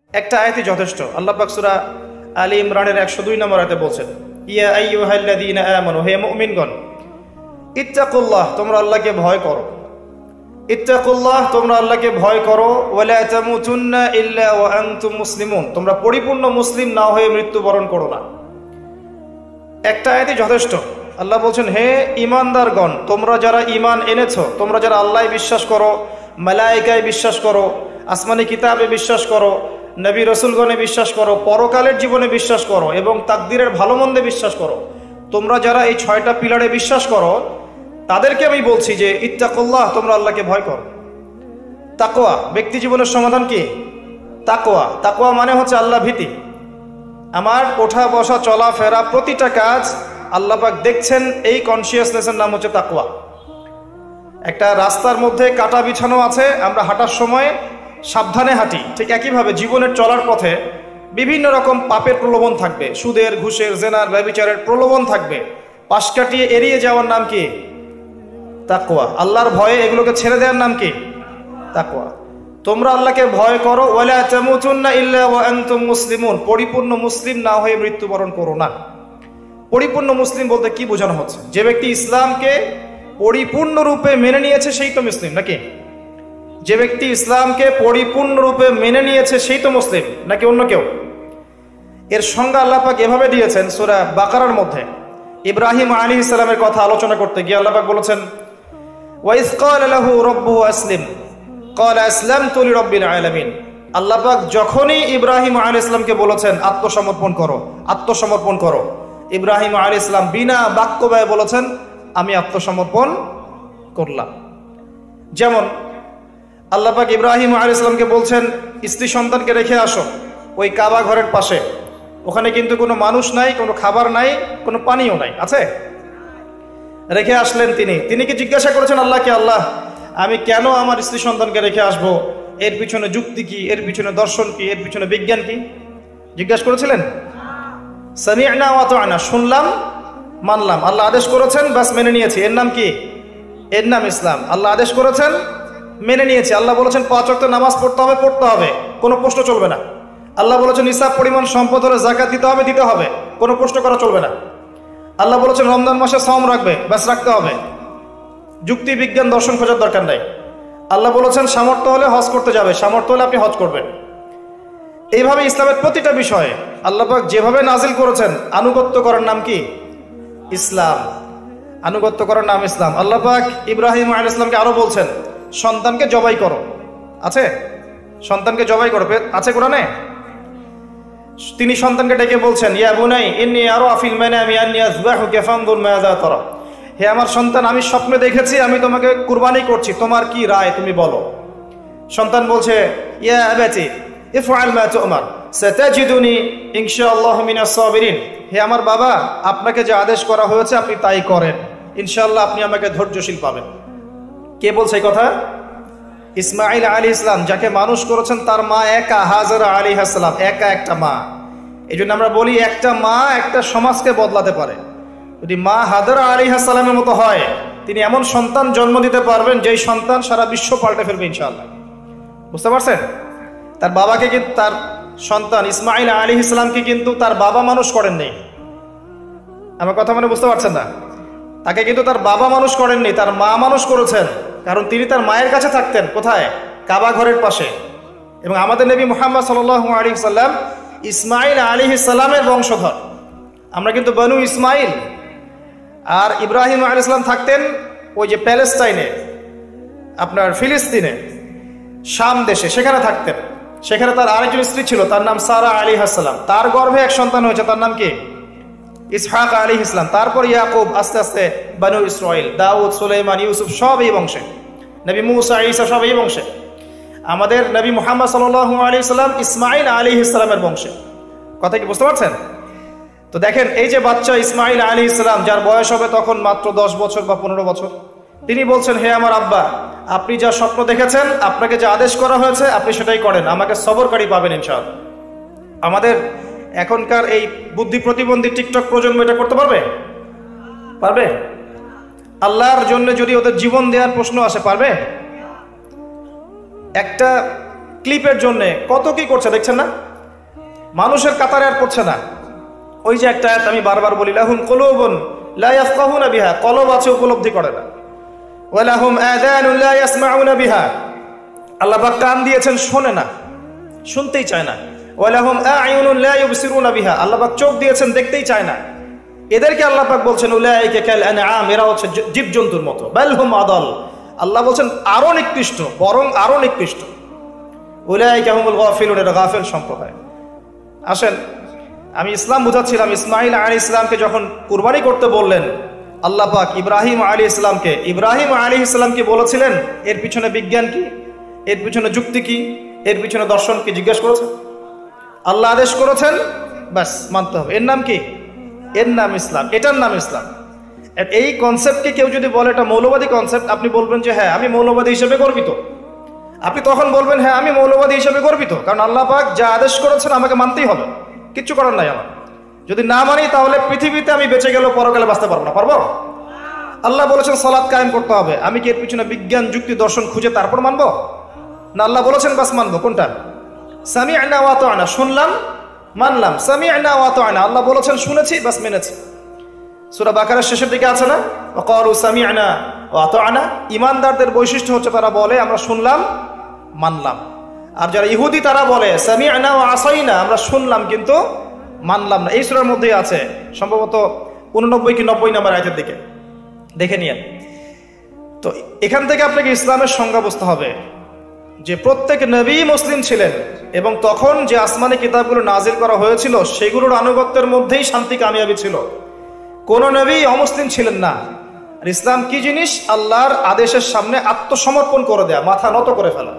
একটা আয়াতই যথেষ্ট। আল্লাহ পাক সূরা আলী ইমরানের 102 নম্বর আয়াতে বলছেন, ইয়া আইয়ুহাল্লাযীনা আমানু, হে মুমিনগণ, ইত্তাকুল্লাহ, তোমরা আল্লাহকে ভয় করো। ইত্তাকুল্লাহ, তোমরা আল্লাহকে ভয় করো। ওয়ালা তামুতুন্না ইল্লা ওয়া আনতুম মুসলিমুন, তোমরা পরিপূর্ণ মুসলিম না হয়ে মৃত্যুবরণ করো না। একটা আয়াতই যথেষ্ট। আল্লাহ বলছেন, হে ঈমানদারগণ, তোমরা যারা ঈমান এনেছো, তোমরা যারা আল্লাহয় বিশ্বাস করো, মালায়েকায় বিশ্বাস করো, আসমানি কিতাবে বিশ্বাস করো, নবী রাসূলগণে বিশ্বাস করো, পরকালের জীবনে বিশ্বাস করো এবং তাকদীরের ভালো মন্দে বিশ্বাস করো, তোমরা যারা এই 6টা পিলারে বিশ্বাস করো, তাদেরকে আমি বলছি যে ইত্তাকুল্লাহ, তোমরা আল্লাহকে ভয় করো। তাকওয়া, ব্যক্তি জীবনের সমাধান কি? তাকওয়া। তাকওয়া মানে হচ্ছে আল্লাহ ভীতি। আমার ওঠা বসা চলাফেরা প্রতিটা কাজ আল্লাহ পাক দেখছেন, এই কনসিয়াসনেসের নাম হচ্ছে তাকওয়া। একটা রাস্তার মধ্যে কাঁটা বিছানো আছে, আমরা হাঁটার সময় সাবধানে হাঁটি, ঠিক একইভাবে জীবনের চলার পথে বিভিন্ন রকম পাপের প্রলোভন থাকবে, সুদের, ঘুষের, জেনার, ব্যভিচারের প্রলোভন থাকবে। পাশ কাটিয়ে এড়িয়ে যাওয়ার নাম কি? তাকওয়া। আল্লাহর ভয়ে এগুলোকে ছেড়ে দেওয়ার নাম কি? তাকওয়া। তোমরা আল্লাহকে ভয় করো। ওয়ালা তামুতুন্না ইল্লা ওয়া আনতুম মুসলিমুন, পরিপূর্ণ মুসলিম না হয়ে মৃত্যুবরণ করো না। পরিপূর্ণ মুসলিম বলতে কি বোঝানো হচ্ছে? যে ব্যক্তি ইসলামকে পরিপূর্ণরূপে মেনে নিয়েছে সেই তো মুসলিম, নাকি? যে ব্যক্তি ইসলামকে পরিপূর্ণরূপে মেনে নিয়েছে সেই তো মুসলিম, নাকি অন্য কেউ? এর সংজ্ঞা আল্লাহ পাক এভাবে দিয়েছেন সূরা বাকারার মধ্যে। ইব্রাহিম আলাইহিস সালামের কথা আলোচনা করতে গিয়ে আল্লাহ পাক বলেছেন, ওয়াইজ ক্বালা লাহু রাব্বুহু আসলিম ক্বালা আসলামতু লিরাব্বিল আলামিন। আল্লাহ পাক যখনই ইব্রাহিম আলাইহিস সালামকে বলেছেন আত্মসমর্পণ করো, আত্মসমর্পণ করো, ইব্রাহিম আলাইহিস সালাম বিনা বাক্য ব্যয়ে বলেছেন আমি আত্মসমর্পণ করলাম। যেমন আল্লাহ পাক ইব্রাহিম আলাইহিস সালামকে বলছেন স্ত্রী সন্তানকে রেখে আসো ওই কাবা ঘরের পাশে, ওখানে কিন্তু কোনো মানুষ নাই, কোনো খাবার নাই, কোনো পানিও নাই, আছে? রেখে আসলেন তিনি কি জিজ্ঞাসা করেছেন আল্লাহকে, আল্লাহ আমি কেন আমার স্ত্রী সন্তানকে রেখে আসবো? এর পিছনে যুক্তি কি? এর পিছনে দর্শন কি? এর পিছনে বিজ্ঞান কি? জিজ্ঞাসা করেছিলেন? সামি'না ওয়া আতা'না, শুনলাম মানলাম। আল্লাহ আদেশ করেছেন, বাস মেনে নিয়েছি। এর নাম কি? এর নাম ইসলাম। আল্লাহ আদেশ করেছেন, মেনে নিয়েছি। আল্লাহ বলেছেন 5 ওয়াক্ত নামাজ পড়তে হবে, পড়তে হবে, কোনো প্রশ্ন চলবে না। আল্লাহ বলেছেন নিসাব পরিমাণ সম্পদ হলে যাকাত দিতে হবে, দিতে হবে, কোনো প্রশ্ন করা চলবে না। আল্লাহ বলেছেন রমজান মাসে সাওম রাখবে, ব্যাস রাখতে হবে, যুক্তি বিজ্ঞান দর্শন খোঁজার দরকার নাই। আল্লাহ বলেছেন সামর্থ্য হলে হজ করতে যাবে, সামর্থ্য হলে আপনি হজ করবেন। এইভাবে ইসলামের প্রতিটা বিষয়ে আল্লাহ পাক যেভাবে নাজিল করেছেন, আনুগত্য করার নাম কি? ইসলাম। আনুগত্য করার নাম ইসলাম। আল্লাহ পাক ইব্রাহিম আলাইহিস সালামকে আরো বলছেন সন্তানকে জবাই করো, আছে? সন্তানকে জবাই করো, আছে কোরআনে? তিনি সন্তানকে ডেকে বলছেন ইয়া বুনাই ইন্নী আরা ফিল মানামি আন্নী আযবাহুকা ফানজুর মাযা তারা, হে আমার সন্তান, আমি স্বপ্নে দেখেছি আমি তোমাকে কুরবানি করছি, তোমার কি রায় তুমি বলো। সন্তান বলছে ইয়া আবাতি ইফআল মা তু'মার সাতাজিদুনি ইনশাআল্লাহু মিনাস সাবিরিন, হে আমার বাবা, আপনাকে যে আদেশ করা হয়েছে আপনি তাই করেন, ইনশাআল্লাহ আপনি আমাকে ধৈর্যশীল পাবেন। কে বলছে এই কথা? ইসমাঈল আলাইহিস সালাম, যাকে মানুষ করেছেন তার মা একা, হাজরা আলাইহিস সালাম, একা একটা মা। এই জন্য আমরা বলি একটা মা একটা সমাজকে বদলাতে পারে। যদি মা হাজরা আলাইহিস সালামের মতো হয়, তিনি এমন সন্তান জন্ম দিতে পারবেন যেই সন্তান সারা বিশ্ব পাল্টে ফেলবে ইনশাআল্লাহ। বুঝতে পারছেন? তার বাবাকে কিন্তু, তার সন্তান ইসমাঈল আলাইহিস সালামকে কিন্তু তার বাবা মানুষ করেননি। আমার কথা মানে বুঝতে পারছেন না? তাকে কিন্তু তার বাবা মানুষ করেননি, তার মা মানুষ করেছেন। কারণ তিনি তার মায়ের কাছে থাকতেন, কোথায়? কাবা ঘরের পাশে। এবং আমাদের নবী মুহাম্মদ সাল্লাল্লাহু আলাইহি সাল্লাম ইসমাঈল আলাইহিস সালামের বংশধর। আমরা কিন্তু বনু ইসমাঈল। আর ইব্রাহিম আলাইহিস সালাম থাকতেন ওই যে প্যালেস্টাইনে, আপনার ফিলিস্তিনে, শাম দেশে, সেখানে থাকতেন। সেখানে তার আরেকজন স্ত্রী ছিল, তার নাম সারা আলাইহিস সালাম। তার গর্ভে এক সন্তান হয়েছে, তার নাম কি? ইসহাক আলাইহিস সালাম। তারপর ইয়াকুব, আস্তে আস্তে বনু ইসরাইল, দাউদ, সুলাইমান, ইউসুফ সব এই বংশে। নবী মুসা, ঈসা সব এই বংশে। আমাদের নবী মুহাম্মদ সাল্লাল্লাহু আলাইহি সাল্লাম ইসমাঈল আলাইহিস সালামের বংশে। কথা কি বুঝতে পারছেন? তো দেখেন এই যে বাচ্চা ইসমাঈল আলাইহিস সালাম, যার বয়স হবে তখন মাত্র 10 বছর বা 15 বছর, তিনি বলছেন হে আমার আব্বা, আপনি যা স্বপ্ন দেখেছেন, আপনাকে যা আদেশ করা হয়েছে আপনি সেটাই করেন, আমাকে সবরকারী পাবেন ইনশাআল্লাহ। আমাদের এখনকার এই বুদ্ধি প্রতিবন্ধী টিকটক প্রজন্ম এটা করতে পারবে? পারবে? আল্লাহর জন্য যদি ওদের জীবন দেওয়ার প্রশ্ন আসে, পারবে? একটা ক্লিপের জন্য কত কি করছে দেখছেন না? মানুষের কাতারে আর পড়ছে না। ওই যে একটা আয়াত আমি বারবার বলি, লাহুম কুলুবুন লা ইয়াফকাহুনা বিহা, কলব আছে উপলব্ধি করে না। ওয়া লাহুম আযানুন লা ইয়াসমাউনা বিহা, আল্লাহ পাক কান দিয়েছেন শোনে না, শুনতেই চায় না। ওয়া লাহুম আ'য়ুনুন লা ইউবসিরুনা বিহা, আল্লাহ পাক চোখ দিয়েছেন দেখতেই চায় না। এদেরকে আল্লাহ পাক বলছেন উলাইকা কাল আনআম, এরা হচ্ছে জীবজন্তুর মতো। বাল হুম আদাল, আল্লাহ বলছেন আরো নিকৃষ্ট, বরং আরো নিকৃষ্ট। উলাইকা হুমুল গাফিলুন, এরা গাফিল সম্প্রদায়। আসেন, আমি ইসলাম বুঝাচ্ছিলাম। ইসমাইল আলাইহিস সালামকে যখন কুরবানি করতে বললেন আল্লাহ পাক ইব্রাহিম আলাইহিস সালামকে, ইব্রাহিম আলাইহিস সালামকে বলেছিলেন এর পিছনে বিজ্ঞান কি, এর পিছনে যুক্তি কি, এর পিছনে দর্শন কি জিজ্ঞেস করেছেন? আল্লাহ আদেশ করেছেন, ব্যাস মানতে হবে। এর নাম কি? এর নাম ইসলাম, এটার নাম ইসলাম। এই কনসেপ্টকে কেউ যদি বলে এটা মৌলবাদী কনসেপ্ট, আপনি বলবেন যে হ্যাঁ আমি মৌলবাদী হিসেবে গর্বিত। আপনি তখন বলবেন হ্যাঁ আমি মৌলবাদী হিসেবে গর্বিত, কারণ আল্লাহ পাক যা আদেশ করেছেন আমাকে মানতেই হবে, কিচ্ছু করার নাই আমার। যদি না মানি তাহলে পৃথিবীতে আমি বেঁচে গেলেও পরকালে বাঁচতে পারবো না। পারবো? আল্লাহ বলেছেন সালাত কায়েম করতে হবে, আমি কি এর পিছনে বিজ্ঞান যুক্তি দর্শন খুঁজে তারপর মানবো? না, আল্লাহ বলেছেন বাস মানবো। কোনটা? সামি'না ওয়া আতা'না, শুনলাম মানলাম। সামি'না ওয়া আতা'না, আল্লাহ বলেছেন শুনেছি বাস মেনেছি। সূরা বাকারার শেষের দিকে আছে না, ওয়া ক্বালু সামি'না ওয়া আতা'না। ঈমানদারদের বৈশিষ্ট্য হচ্ছে তারা বলে আমরা শুনলাম মানলাম। আর যারা ইহুদি তারা বলে সামি'না ওয়া আসাইনা, আমরা শুনলাম কিন্তু মানলাম না। এই সূরার মধ্যেই আছে, সম্ভবত 89 কি 90 নম্বর আয়াতের দিকে দেখে নিয়েন। তো এখান থেকে আপনাকে ইসলামের সংজ্ঞা বুঝতে হবে যে প্রত্যেক নবী মুসলিম ছিলেন, এবং তখন যে আসমানি কিতাবগুলো নাজিল করা হয়েছিল সেগুলোর আনুগত্যের মধ্যেই শান্তি কামিয়াবি ছিল। কোন নবী অমুসলিম ছিলেন না। আর ইসলাম কি জিনিস? আল্লাহর আদেশের সামনে আত্মসমর্পণ করে দেয়া, মাথা নত করে ফেলা,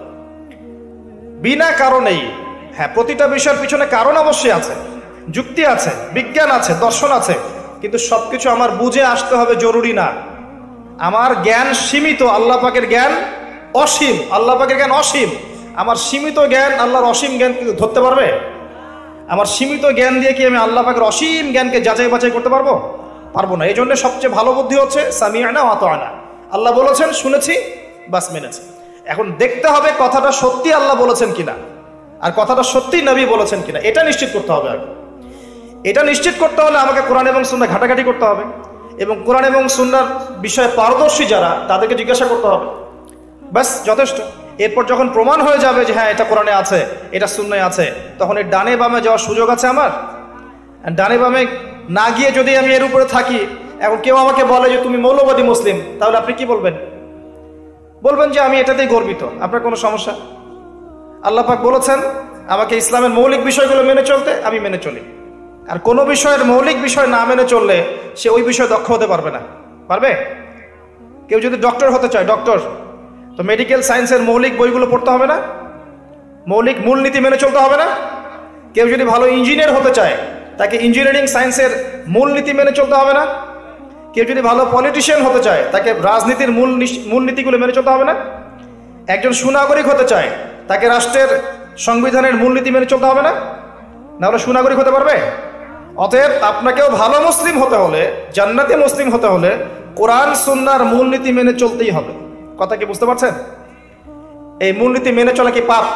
বিনা কারণেই। হ্যাঁ, প্রতিটা বিষয়ের পিছনে কারণ অবশ্যই আছে, যুক্তি আছে, বিজ্ঞান আছে, দর্শন আছে, কিন্তু সবকিছু আমার বুঝে আসতে হবে জরুরি না। আমার জ্ঞান সীমিত, আল্লাহ পাকের জ্ঞান অসীম। আল্লাহ পাকের জ্ঞান অসীম, আমার সীমিত জ্ঞান আল্লাহর অসীম জ্ঞান কি ধরতে পারবে? আমার সীমিত জ্ঞান দিয়ে কি আমি আল্লাহ পাকের অসীম জ্ঞানকে যাচাই বাছাই করতে পারবো? পারবো না। এই জন্য সবচেয়ে ভালো বুদ্ধি হচ্ছে সামি'না ওয়া আতা'না, আল্লাহ বলেছেন শুনেছি বাস মেনেছি। এখন দেখতে হবে কথাটা সত্যি আল্লাহ বলেছেন কিনা, আর কথাটা সত্যি নবী বলেছেন কিনা, এটা নিশ্চিত করতে হবে। আগে এটা নিশ্চিত করতে হলে আমাকে কোরআন এবং সুন্নাহ ঘাটাঘাটি করতে হবে, এবং কোরআন এবং সুন্নাহর বিষয়ে পারদর্শী যারা তাদেরকে জিজ্ঞাসা করতে হবে, ব্যাস যথেষ্ট। এরপর যখন প্রমাণ হয়ে যাবে যে হ্যাঁ এটা কোরআনে আছে, এটা সুন্নাহে আছে, তখন এর ডানে বামে যাওয়ার সুযোগ আছে আমার। ডানে বামে না গিয়ে যদি আমি এর উপরে থাকি, এখন কেউ আমাকে বলে যে তুমি মৌলবাদী মুসলিম, তাহলে আপনি কি বলবেন? বলবেন যে আমি এটাতেই গর্বিত। আপনার কোনো সমস্যা? আল্লাহ পাক বলেছেন আমাকে ইসলামের মৌলিক বিষয়গুলো মেনে চলতে, আমি মেনে চলি। আর কোনো বিষয়ের মৌলিক বিষয় না মেনে চললে সে ওই বিষয়ে দক্ষ হতে পারবে না। পারবে? কেউ যদি ডক্টর হতে চায়, ডক্টর, তো মেডিকেল সায়েন্সের মৌলিক বইগুলো পড়তে হবে না? মৌলিক মূলনীতি মেনে চলতে হবে না? কেউ যদি ভালো ইঞ্জিনিয়ার হতে চায়, তাকে ইঞ্জিনিয়ারিং সায়েন্সের মূলনীতি মেনে চলতে হবে না? কেউ যদি ভালো পলিটিশিয়ান হতে চায়, তাকে রাজনীতির মূলনীতিগুলো মেনে চলতে হবে না? একজন সুনাগরিক হতে চায়, তাকে রাষ্ট্রের সংবিধানের মূলনীতি মেনে চলতে হবে না? নাহলে সুনাগরিক হতে পারবে? অতএব আপনাকেও ভালো মুসলিম হতে হলে, জান্নাতি মুসলিম হতে হলে কোরআন সুন্নাহর মূলনীতি মেনে চলতেই হবে। কথা কি বুঝতে পারছেন? এই মূলনীতি মেনে চলা কি পাপ,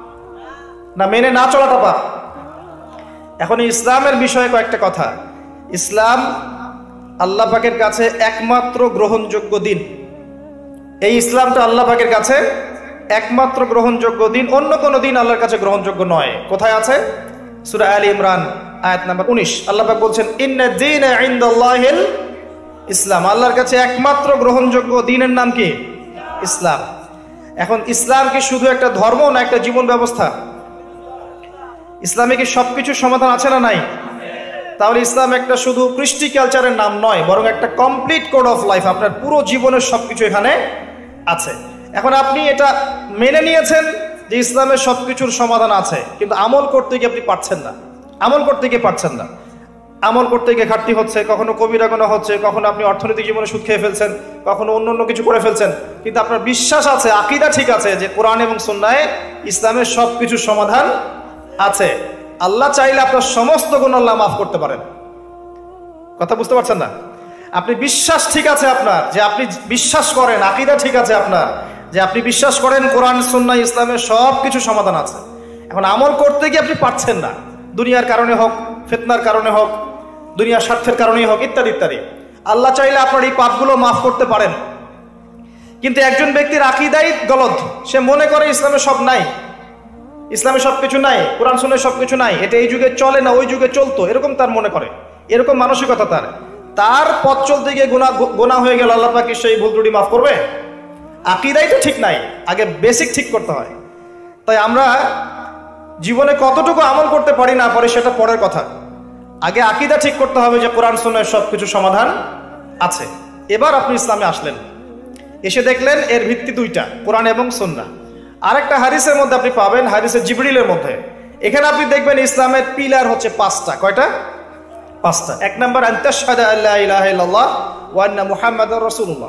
না মেনে না চলাটা পাপ? এখন ইসলামের বিষয়ে কয়েকটা কথা। ইসলাম আল্লাহ পাকের কাছে একমাত্র গ্রহণযোগ্য দিন। এই ইসলামটা আল্লাহ পাকের কাছে একমাত্র গ্রহণযোগ্য দিন, অন্য কোনো দিন আল্লাহর কাছে গ্রহণযোগ্য নয়। কোথায় আছে? সূরা আলে ইমরান আয়াত নাম্বার 19, আল্লাহ পাক বলছেন ইন্না দীনা ইনদাল্লাহিল ইসলাম, আল্লাহর কাছে একমাত্র গ্রহণযোগ্য দিনের নাম কি? ইসলাম। এখন ইসলাম কি শুধু একটা ধর্ম না একটা জীবন ব্যবস্থা? ইসলামে কি সবকিছু সমাধান আছে না নাই? তাহলে ইসলাম একটা শুধু কৃষ্টি কালচারের নাম নয়, বরং একটা কমপ্লিট কোড অফ লাইফ। আপনার পুরো জীবনের সবকিছু এখানে আছে। এখন আপনি এটা মেনে নিয়েছেন যে ইসলামের সবকিছুর সমাধান আছে, কিন্তু আমল করতে গিয়ে আপনি পারছেন না। আমল করতে গিয়ে পারছেন না, আমল করতে গিয়ে ঘাটতি হচ্ছে, কখনো কবিরা গুনাহ হচ্ছে, কখনো আপনি অর্থনৈতিক জীবনে সুদ খেয়ে ফেলছেন, কখনো অন্য কিছু করে ফেলছেন, কিন্তু আপনার বিশ্বাস আছে, আকীদা ঠিক আছে যে কোরআন এবং সুন্নাহে ইসলামের সবকিছুর সমাধান আছে। আল্লাহ চাইলে আপনার সমস্ত গুনাহ আল্লাহ মাফ করতে পারেন। কথা বুঝতে পারছেন না? আপনি বিশ্বাস ঠিক আছে আপনার, যে আপনি বিশ্বাস করেন, আকীদা ঠিক আছে আপনার যে আপনি বিশ্বাস করেন কোরআন সুন্নাহ ইসলামের সব কিছু সমাধান আছে, এখন আমল করতে গিয়ে আপনি পারছেন না, দুনিয়ার কারণে হোক, ফিতনার কারণে হোক, দুনিয়ার স্বার্থের কারণেই হোক, ইত্যাদি ইত্যাদি। আল্লাহ চাইলে আপনার এই পাপগুলো মাফ করতে পারেন। কিন্তু একজন ব্যক্তির আকীদাই গলদ, সে মনে করে ইসলামে সব নাই, ইসলামে সব কিছু নাই, কোরআন সুন্নাহয় সব কিছু নাই, এটা এই যুগে চলে না ওই যুগে চলতো, এরকম তার মনে করে, এরকম মানসিকতা তার পথ চলতে গিয়ে গুনাহ হয়ে গেল, আল্লাহ পাক কি সেই ভুল ত্রুটি মাফ করবে? আকীদাই তো ঠিক নাই, আগে বেসিক ঠিক করতে হয়। তাই আমরা জীবনে কতটুকু আমল করতে পারি না পারি সেটা পরের কথা, আগে আকীদা ঠিক করতে হবে যে কোরআন সুন্নাহয় সব কিছু সমাধান আছে। এবার আপনি ইসলামে আসলেন, এসে দেখলেন এর ভিত্তি দুইটা, কোরআন এবং সুন্নাহ। আরেকটা হাদিসের মধ্যে আপনি পাবেন, হাদিসে জিবরিলের মধ্যে, এখানে আপনি দেখবেন ইসলামের পিলার হচ্ছে পাঁচটা। কয়টা? পাঁচটা। এক নম্বর, আনতাশহাদু আল্লা ইলাহা ইল্লাল্লাহ ওয়া আন্না মুহাম্মাদুর রাসূলুল্লাহ।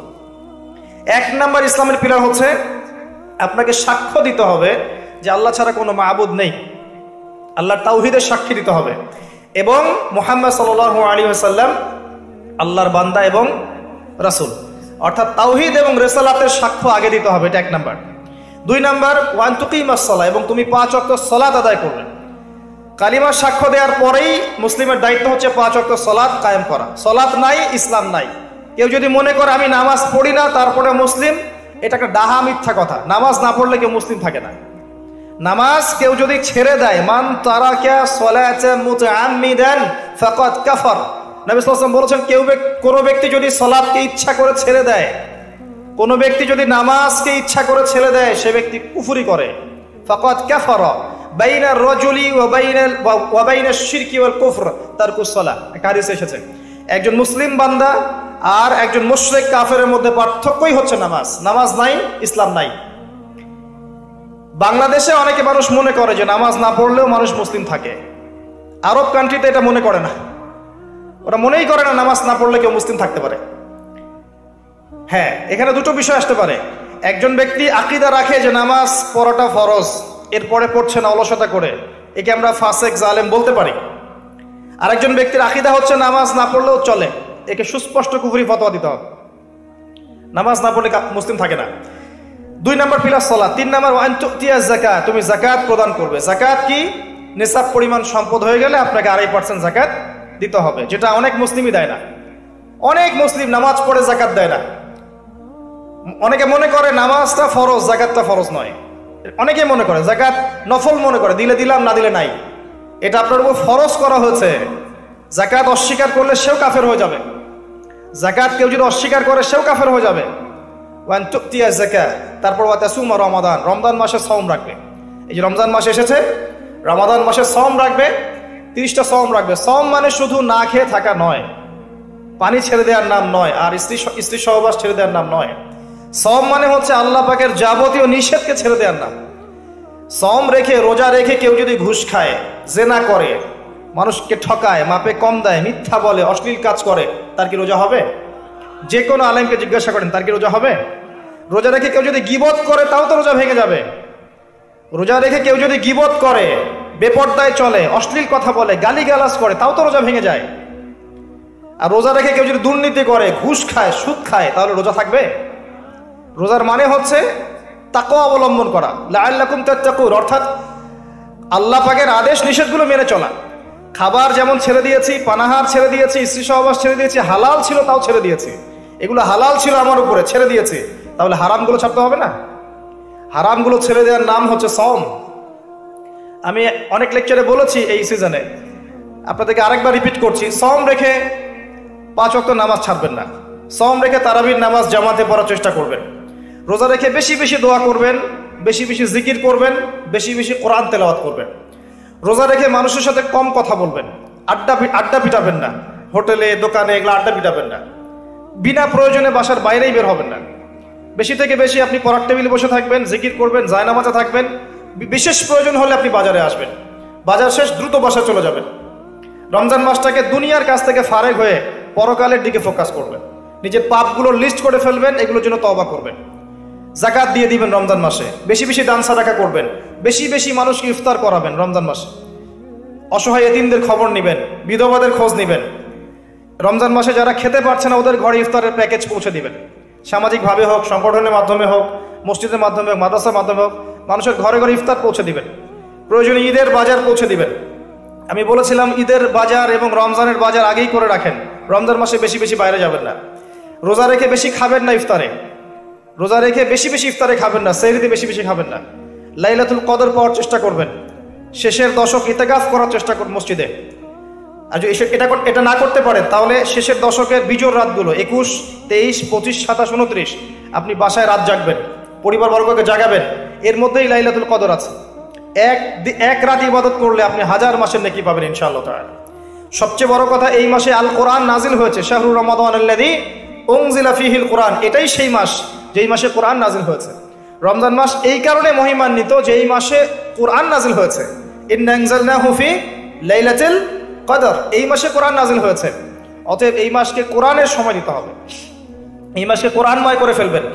এক নম্বর ইসলামের পিলার হচ্ছে আপনাকে সাক্ষ্য দিতে হবে যে আল্লাহ ছাড়া কোনো মাবুদ নেই, আল্লাহর তাওহীদের সাক্ষী দিতে হবে, এবং মুহাম্মদ সাল্লাল্লাহু আলাইহি ওয়াসাল্লাম আল্লাহর বান্দা এবং রাসূল, অর্থাৎ তাওহীদ এবং রিসালাতের সাক্ষ্য আগে দিতে হবে, এটা এক নাম্বার। দুই নাম্বার, ওয়ান তুকিমাস সালাহ, এবং তুমি 5 ওয়াক্ত সালাত আদায় করবে। কালিমার সাক্ষ্য দেওয়ার পরেই মুসলিমের দায়িত্ব হচ্ছে 5 ওয়াক্ত সালাত কায়েম করা। সালাত নাই, ইসলাম নাই। কেউ যদি মনে করে আমি নামাজ পড়ি না তারপরে মুসলিম, এটা একটা ডাহা মিথ্যা কথা। নামাজ না পড়লে কেউ মুসলিম থাকে না। নামাজ কেউ যদি ছেড়ে দেয়, মান তারাকা সালাতান মুতাআম্মিদান ফাকাদ কাফার, নবী সাল্লাল্লাহু আলাইহি ওয়াসাল্লাম বলেছেন, কোনো ব্যক্তি যদি সালাতকে ইচ্ছা করে ছেড়ে দেয়, কোনো ব্যক্তি যদি নামাজকে ইচ্ছা করে ছেড়ে দেয়, সে ব্যক্তি কুফরি করে। ফাকাদ কাফারা বাইনার রাজুলি ওয়া বাইনাশ শিরকি ওয়াল কুফর তারকুস সালাহ, একটা হাদিসে এসেছে, একজন মুসলিম বান্দা আর একজন মুশরিক কাফেরের মধ্যে পার্থক্যই হচ্ছে নামাজ। নামাজ নাই, ইসলাম নাই। বাংলাদেশে অনেকে মানুষ মনে করে যে নামাজ না পড়লেও মানুষ মুসলিম থাকে। আরব কান্ট্রিতে এটা মনে করে না, ওরা মনেই করে না নামাজ না পড়লে কেউ মুসলিম থাকতে পারে। হ্যাঁ, এখানে দুটো বিষয় আসতে পারে। একজন ব্যক্তি আকীদা রাখে যে নামাজ পড়াটা ফরজ, এরপরে পড়ছে না অলসতা করে, একে আমরা ফাসেক জালেম বলতে পারি। আরেকজন ব্যক্তির আকীদা হচ্ছে নামাজ না পড়লেও চলে, একে সুস্পষ্ট কুফরি ফতোয়া দিতে হবে, নামাজ না পড়লে মুসলিম থাকে না। 2 নম্বর পিলার সালাত। 3 নম্বর, ওয়ান তুতিয়া যাকাত, তুমি যাকাত প্রদান করবে। যাকাত কি? নিসাব পরিমাণ সম্পদ হয়ে গেলে আপনাকে 2.5% যাকাত দিতে হবে, যেটা অনেক মুসলিমই দেয় না। অনেক মুসলিম নামাজ পড়ে যাকাত দেয় না। অনেকে মনে করে নামাজটা ফরজ, যাকাতটা ফরজ নয়। অনেকে মনে করে যাকাত নফল, মনে করে দিলে দিলাম না দিলে নাই। এটা আপনার উপর ফরজ করা হয়েছে। যাকাত অস্বীকার করলে সেও কাফের হয়ে যাবে। যাকাত কেউ যদি অস্বীকার করে সেও কাফের হয়ে যাবে। ওয়ান তুতিয়া যাকাত, তারপর ওয়া তাসুমা রমাদান, রমজান মাসে সওম রাখবে। এই যে রমজান মাস এসেছে, রমাদান মাসে সওম রাখবে, 30টা সওম রাখবে। সওম মানে শুধু না খেয়ে থাকা নয়, পানি ছেড়ে দেওয়ার নাম নয়, আর স্ত্রী সহবাস ছেড়ে দেওয়ার নাম নয়। সওম মানে হচ্ছে আল্লাহ পাকের যাবতীয় নিষেধকে ছেড়ে দেওয়ার নাম। সওম রেখে, রোজা রেখে কেউ যদি ঘুষ খায়, জেনা করে, মানুষকে ঠকায়, মাপে কম দেয়, মিথ্যা বলে, অশ্লীল কাজ করে, তার কি রোজা হবে? যে কোনো আলেমকে জিজ্ঞাসা করেন, তার কি রোজা হবে? রোজা রেখে কেউ যদি গীবত করে, তাও তো রোজা ভেঙে যাবে। রোজা রেখে কেউ যদি গীবত করে, বেপরদায় চলে, অশ্লীল কথা বলে, গালিগালাজ করে, তাও তো রোজা ভেঙে যায়। আর রোজা রেখে কেউ যদি দুর্নীতি করে, ঘুষ খায়, সুদ খায়, তাহলে রোজা থাকবে? রোজার মানে হচ্ছে তাকওয়া অবলম্বন করা, লাআল্লাকুম তাত্তাকুন, অর্থাৎ আল্লাহ পাকের আদেশ নিষেধগুলো মেনে চলা। খাবার যেমন ছেড়ে দিয়েছি, পানাহার ছেড়ে দিয়েছি, স্ত্রী সহবাস ছেড়ে দিয়েছি, হালাল ছিল তাও ছেড়ে দিয়েছি। এগুলো হালাল ছিল আমার উপরে, ছেড়ে দিয়েছি, তাহলে হারামগুলো ছাড়তে হবে না? হারামগুলো ছেড়ে দেওয়ার নাম হচ্ছে সওম। আমি অনেক লেকচারে বলেছি এই সিজনে, আপনাদেরকে আরেকবার রিপিট করছি, সওম রেখে 5 ওয়াক্ত নামাজ ছাড়বেন না। সওম রেখে তারাবির নামাজ জামাতে পড়ার চেষ্টা করবেন। রোজা রেখে বেশি বেশি দোয়া করবেন, বেশি বেশি জিকির করবেন, বেশি বেশি কোরআন তেলাওয়াত করবেন। রোজা রেখে মানুষের সাথে কম কথা বলবেন, আড্ডা পিটাবেন না, হোটেলে দোকানে এগুলো আড্ডা পিটাবেন না, বিনা প্রয়োজনে বাসার বাইরেই বের হবেন না। বেশি থেকে বেশি আপনি পড়ার টেবিলে বসে থাকবেন, জিকির করবেন, জায়নামাজে থাকবেন। বিশেষ প্রয়োজন হলে আপনি বাজারে আসবেন, বাজার শেষ দ্রুত বাসায় চলে যাবেন। রমজান মাসটাকে দুনিয়ার কাছ থেকে ফারেক হয়ে পরকালের দিকে ফোকাস করবেন। নিজের পাপগুলোর লিস্ট করে ফেলবেন, এগুলোর জন্য তওবা করবেন। যাকাত দিয়ে দিবেন রমজান মাসে, বেশি বেশি দান সাদাকা করবেন, বেশি বেশি মানুষকে ইফতার করাবেন রমজান মাসে। অসহায় এতিমদের খবর নেবেন, বিধবাদের খোঁজ নেবেন। রমজান মাসে যারা খেতে পারছে না ওদের ঘরে ইফতারের প্যাকেজ পৌঁছে দিবেন। সামাজিকভাবে হোক, সংগঠনের মাধ্যমে হোক, মসজিদের মাধ্যমে হোক, মাদ্রাসার মাধ্যমে হোক, মানুষের ঘরে ঘরে ইফতার পৌঁছে দিবেন। প্রয়োজনে ঈদের বাজার পৌঁছে দিবেন। আমি বলেছিলাম ঈদের বাজার এবং রমজানের বাজার আগেই করে রাখেন। রমজান মাসে বেশি বেশি বাইরে যাবেন না, রোজা রেখে বেশি খাবেন না, ইফতারে রোজা রেখে বেশি বেশি ইফতারে খাবেন না, সেহরিতে বেশি বেশি খাবেন না। লাইলাতুল কদর পাওয়ার চেষ্টা করবেন, শেষের দশক ইতিকাফ করার চেষ্টা করুন মসজিদে। আর যদি এটা না করতে পারেন তাহলে শেষের দশকের বিজোর রাতগুলো 21, 23, 25, 27, 29 আপনি বাসায় রাত জাগবেন, পরিবারবর্গকে জাগাবেন। এর মধ্যেই লাইলাতুল কদর আছে। এক রাত ইবাদত করলে আপনি 1000 মাসের নেকি পাবেন ইনশাআল্লাহ তাআলা। সবচেয়ে বড় কথা, এই মাসে আল কোরআন নাজিল হয়েছে। শাহরুর রমাদানাল্লাযী উনজিলা ফীহিল কোরআন, এটাই সেই মাস যেই মাসে কোরআন নাজিল হয়েছে। রমজান মাস এই কারণে মহিমান্বিত যে এই মাসে কোরআন নাজিল হয়েছে। ইন্না আনজালনাহু ফি লাইলাতুল কদর, এই মাসে কোরআন নাজিল হয়েছে। অতএব এই মাসকে কোরআনের সময় দিতে হবে, এই মাসকে কোরআনময় করে ফেলবেন।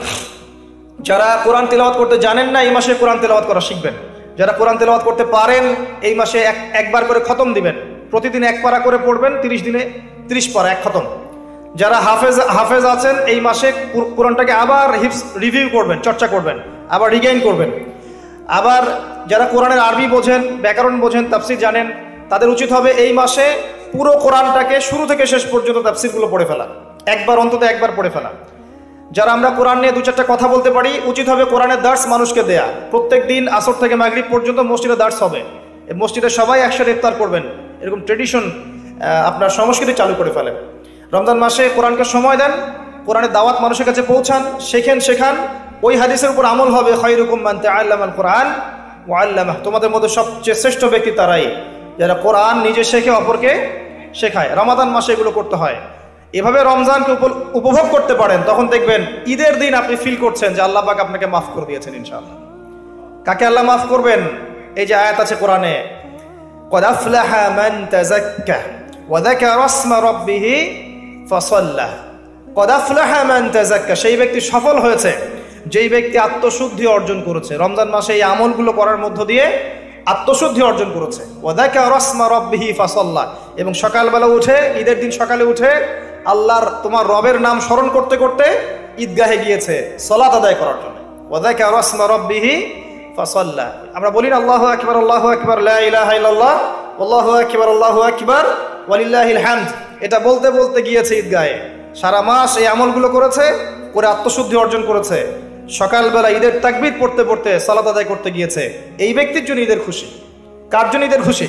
যারা কোরআন তেলাওয়াত করতে জানেন না, এই মাসে কোরআন তেলাওয়াত করা শিখবেন। যারা কোরআন তেলাওয়াত করতে পারেন, এই মাসে একবার করে খতম দিবেন। প্রতিদিন 1 পারা করে পড়বেন, 30 দিনে 30 পারা, 1 খতম। যারা হাফেজ আছেন, এই মাসে কোরআনটাকে আবার রিভিউ করবেন, চর্চা করবেন, আবার রিগেইন করবেন। আবার যারা কোরআনের আরবি বোঝেন, ব্যাকরণ বোঝেন, তাফসির জানেন, তাদের উচিত হবে এই মাসে পুরো কোরআনটাকে শুরু থেকে শেষ পর্যন্ত তাফসিরগুলো পড়ে ফেলা, অন্তত একবার পড়ে ফেলা। যারা আমরা কোরআন নিয়ে 2-4টা কথা বলতে পারি, উচিত হবে কোরআনের দার্স মানুষকে দেয়া। প্রত্যেক দিন আসর থেকে মাগরিব পর্যন্ত মসজিদে দার্স হবে, মসজিদে সবাই একসাথে ইফতার করবেন। এরকম ট্রেডিশন আপনার সংস্কৃতি চালু করে ফেলেন। রমজান মাসে কোরআনকে সময় দেন, কোরআনের দাওয়াত মানুষের কাছে পৌঁছান, শেখান। ওই হাদিসের উপর আমল হবে, খায়রুকুম মান তাআল্লামাল কোরআন ওয়া আল্লামাহ, তোমাদের মধ্যে সবচেয়ে শ্রেষ্ঠ ব্যক্তি তারাই যারা কোরআন নিজে শেখে অপরকে শেখায়। রমাদান মাসে এগুলো করতে হয়। এভাবে রমজানকে উপভোগ করতে পারেন, তখন দেখবেন ঈদের দিন আপনি ফিল করছেন যে আল্লাহ পাক আপনাকে মাফ করে দিয়েছেন ইনশাআল্লাহ। কাকে আল্লাহ মাফ করবেন? এই যে আয়াত আছে কোরআনে, ক্বাদ আফলাহা মান তাযাক্কা ওয়া যাকারা ইসমা রাব্বিহি ফাসাল্লা। ক্বাদ আফলাহা মান তাযাক্কা, সেই ব্যক্তি সফল হয়েছে যেই ব্যক্তি আত্মশুদ্ধি অর্জন করেছে। রমজান মাসে এই আমলগুলো করার মধ্য দিয়ে আত্মশুদ্ধি অর্জন করেছে। ওয়া যাকারা ইসমা রাব্বিহি ফাসাল্লা, এবং সকালবেলা উঠে, ঈদের দিন সকালে উঠে আল্লাহর তোমার রবের নাম স্মরণ করতে করতে ঈদগাহে গিয়েছে সালাত আদায় করার জন্য। ওয়া যাকারা ইসমা রাব্বিহি ফাসাল্লা। আমরা বলি না আল্লাহু আকবার, আল্লাহু আকবার, লা ইলাহা ইল্লাল্লাহ, আল্লাহু আকবার, আল্লাহু আকবার, ওয়ালিল্লাহিল হামদ। এটা বলতে বলতে গিয়েছে ঈদগাহে, সারা মাস এই আমলগুলো করেছে, করে আত্মশুদ্ধি অর্জন করেছে। সকালবেলা ঈদের তাকবীর পড়তে পড়তে সালাত আদায় করতে গিয়েছে। এই ব্যক্তির জন্য ঈদের খুশি। কার জন্য ঈদের খুশি?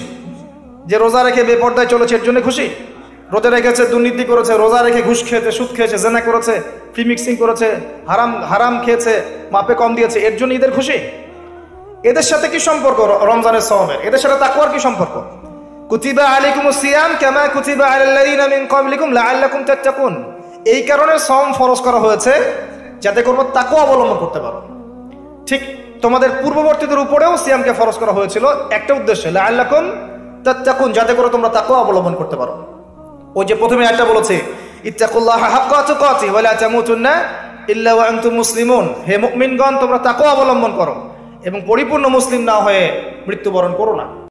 যে রোজা রেখে বেপরদায় চলেছে, এর জন্য খুশি। রোজা রেখেছে, দুর্নীতি করেছে, রোজা রেখে ঘুষ খেয়েছে, সুদ খেয়েছে, জেনা করেছে, ফ্রি মিক্সিং করেছে, হারাম খেয়েছে, মাপে কম দিয়েছে, এর জন্য ঈদের খুশি। এদের সাথে কি সম্পর্ক রমজানের সওয়াবের? এদের সাথে তাকওয়ার কি সম্পর্ক? কুতিবা আলাইকুমুস সিয়াম কামা কুতিবা আলাল্লাযিনা মিন ক্বাবলিকুম লাআল্লাকুম তাত্তাকুন। এই কারণে সওম ফরজ করা হয়েছে যাতে তোমরা তাকওয়া অবলম্বন করতে পারো। ঠিক তোমাদের পূর্ববর্তীদের উপরেও সিয়ামকে ফরজ করা হয়েছিল একটা উদ্দেশ্যে, লাআল্লাকুম তাত্তাকুন, যাতে করে তোমরা তাকওয়া অবলম্বন করতে পারো। ওই যে প্রথমে একটা বলেছে, ইত্তাকুল্লাহা হাক্কা তুকাতিহি ওয়া লা তামুতুন্না ইল্লা ওয়া আনতুম মুসলিমুন, হে মুমিনগণ তোমরা তাকওয়া অবলম্বন করো এবং পরিপূর্ণ মুসলিম না হয়ে মৃত্যুবরণ করো না।